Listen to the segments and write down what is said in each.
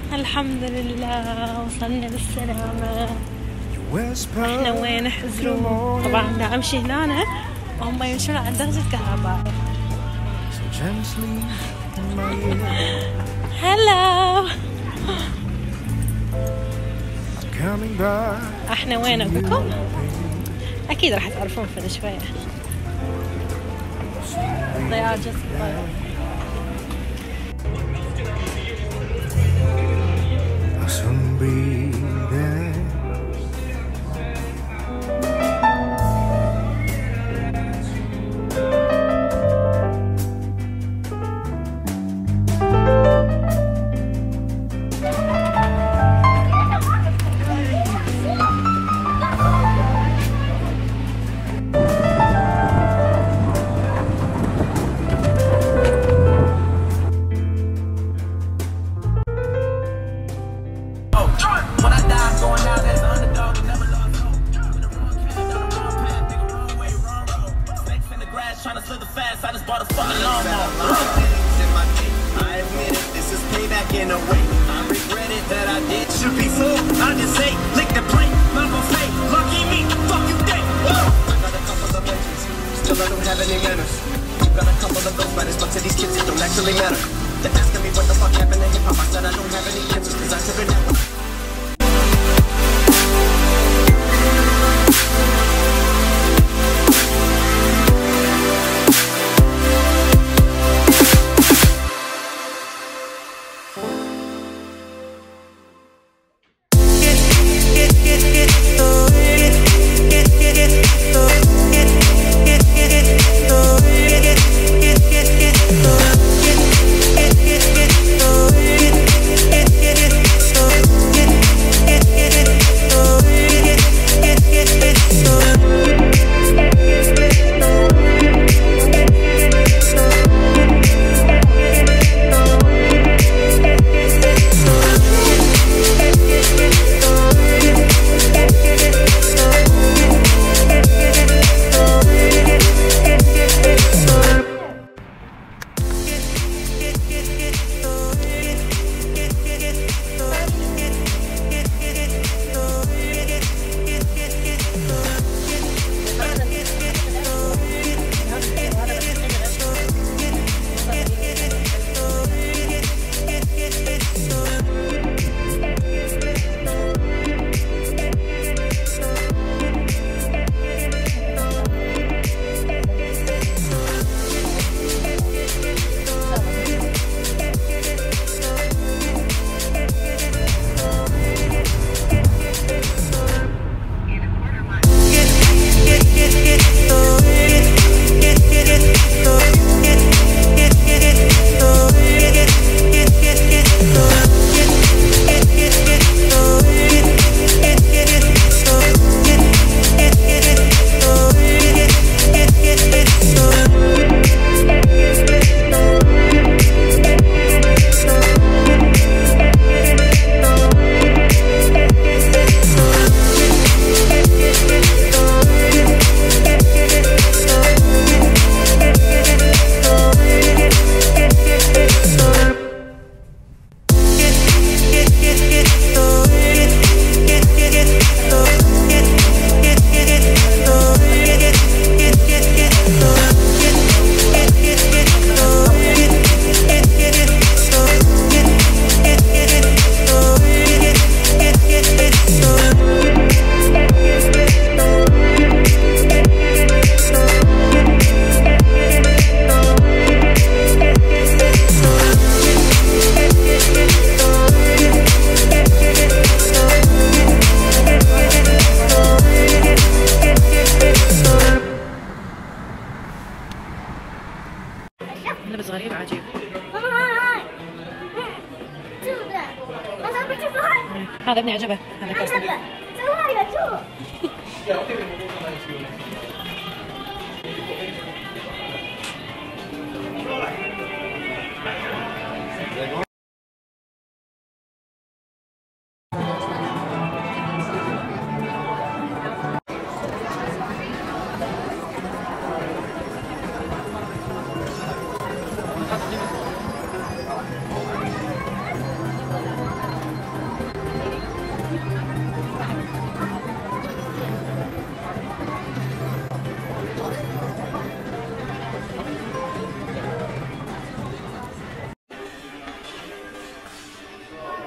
الحمد لله وصلنا بالسلامة. احنا وين حزرون؟ طبعا بدنا امشي هنا وهم يمشون على درجة الكهرباء. هلا. احنا وين اقولكم؟ اكيد راح تعرفون في شوية. They are just trying to slip the fast, I just bought a fucking lawnmower. I admit it, this is payback in a way. I regret it that I did. Should be full, I just say, lick the plate. My buffet, lucky me, fuck you day. Woo! I got a couple of legends, still I don't have any manners. You got a couple of those writers, but to these kids it don't actually matter. They're asking me what the fuck happened to hip hop. I said I don't have any answers, cause I took it out. لبس غريب عجيب. هذا ابني عجبه هذا كاستن.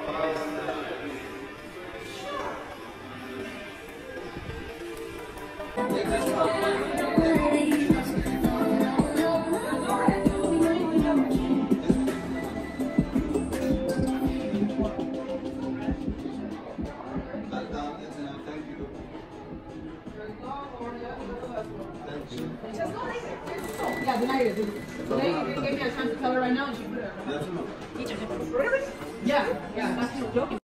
Yeah, Denae did. Denae gave me a chance to tell her right now, and she put it on. Really? Yeah, that's no joking.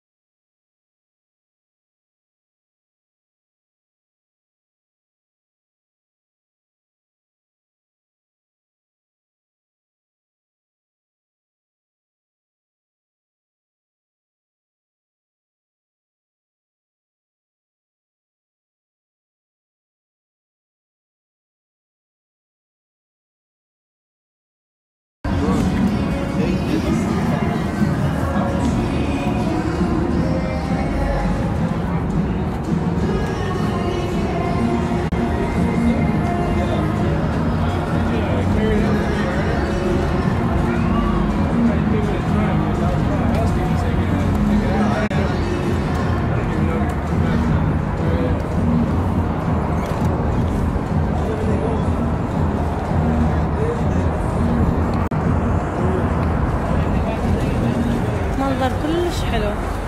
منظر كلش حلو.